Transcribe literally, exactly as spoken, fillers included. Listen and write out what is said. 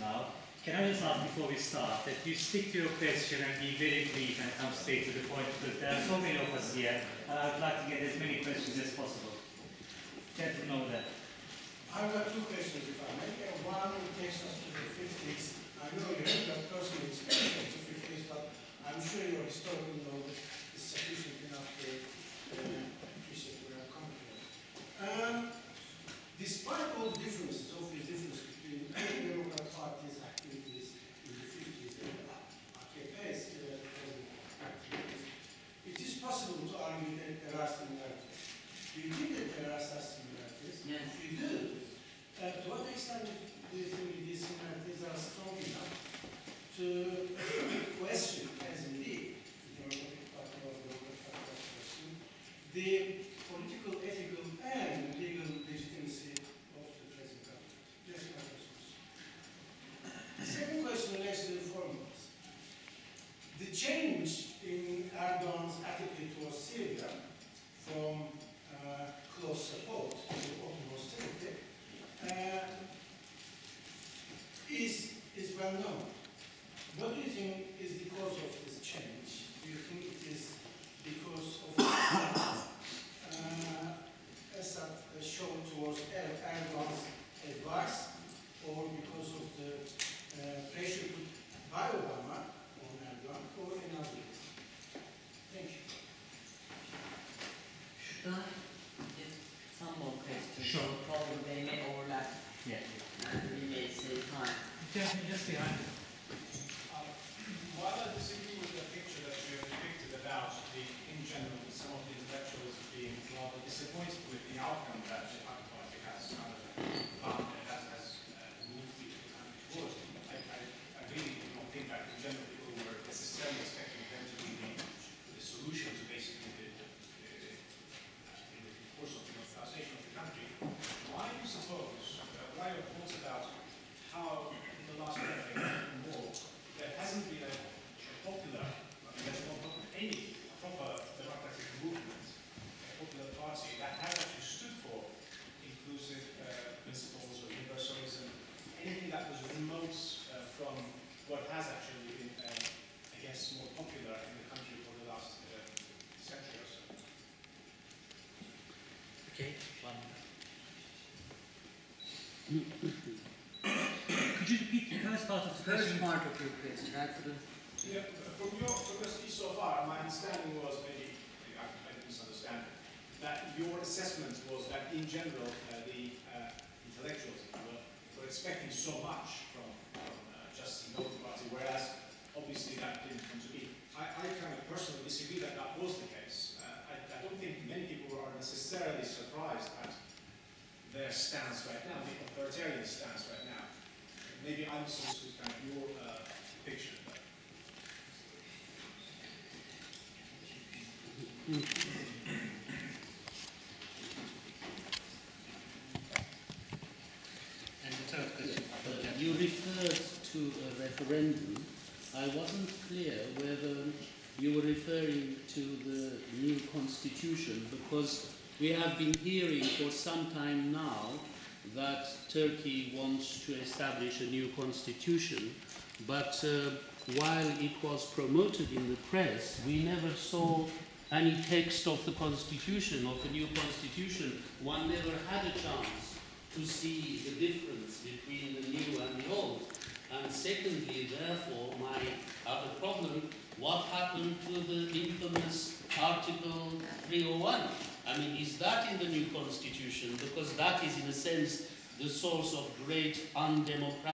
now. Can I just ask before we start that you stick to your question and be very brief and come straight to the point, because there are so many of us here and I would like to get as many questions as possible. Gentlemen over there. I've got two questions, if I may. One takes us to the fifties. I know you have got personal experience of the fifties, but I'm sure your historical knowledge is sufficient enough to uh, appreciate where I'm coming from. Um, despite all the differences, obvious differences between the Democrat Party's activities in the fifties and A K P's uh, activities, it is possible to argue that there are similarities. Do you think that there are such similarities? Yes. You do. Uh, to what extent do you think these similarities are strong enough to question, as indeed the Democratic Party or the Democratic Party question, the political, ethical, and legal legitimacy of the present government? That's my first question. The second question relates to the foreigners. The change in Erdogan's attitude towards Syria from uh, close support to open hostility uh, is, is well known. What do you think is the cause of this change? Do you think it is because of uh, Assad shown towards Erdogan's advice, or because of the uh, pressure put by Obama on Erdogan, or another reason? Thank you. Should I get some more questions? Sure. Probably they may overlap Yeah. and we may save time. Gentlemen, just behind. Um, while I disagree with the picture that you have depicted about the, in general, some of the intellectuals being rather disappointed with the outcome that the Democratic Party has kind of found and has, has uh, moved the country towards, I, I, I really do not think that in general people were necessarily expecting them to be the, the solution to basically the, the, the, in the course of the normalization of the country. Why do you suppose, uh, what are your thoughts about how in the last decade and more there hasn't been a, a popular, I mean, there's not any proper democratic movement, a popular party that has actually stood for inclusive uh, principles or universalism, anything that was remote uh, from what has actually been, uh, I guess, more popular in the country for the last uh, century or so. Okay, one. Could you repeat the first part of the First question? part of your question, I couldn't. Yeah, from your from your speech so far, my understanding was, maybe I, I misunderstand it, that your assessment was that in general uh, the uh, intellectuals, if you will, were expecting so much from, from uh, just the Democratic Party, whereas obviously that didn't come to be. I, I kind of personally disagree that that was the case. Uh, I, I don't think many people are necessarily surprised at their stance right now, the authoritarian stance right now. Maybe I'm supposed to kind of your uh, picture. But And the third question. Uh, You referred to a referendum. I wasn't clear whether you were referring to the new constitution, because we have been hearing for some time now that Turkey wants to establish a new constitution, but uh, while it was promoted in the press, we never saw any text of the constitution, of the new constitution. One never had a chance to see the difference between the new and the old. And secondly, therefore, my other problem, what happened to the infamous Article three oh one? I mean, is that in the new constitution? Because that is, in a sense, the source of great undemocratic